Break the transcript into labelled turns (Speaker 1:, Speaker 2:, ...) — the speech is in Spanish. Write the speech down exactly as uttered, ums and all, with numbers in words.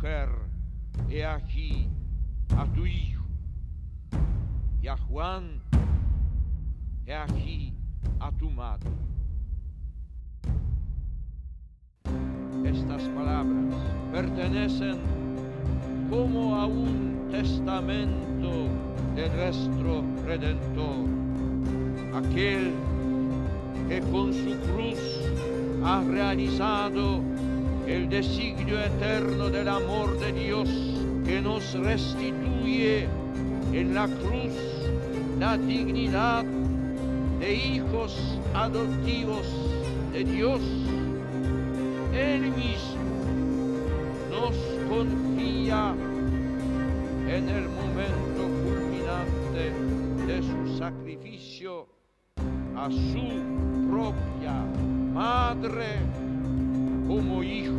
Speaker 1: mujer, he aquí a tu hijo. Y a Juan, he aquí a tu madre. Estas palabras pertenecen como a un testamento de nuestro Redentor, aquel que con su cruz ha realizado el designio eterno del amor de Dios, que nos restituye en la cruz la dignidad de hijos adoptivos de Dios. Él mismo nos confía en el momento culminante de su sacrificio a su propia madre como hijo.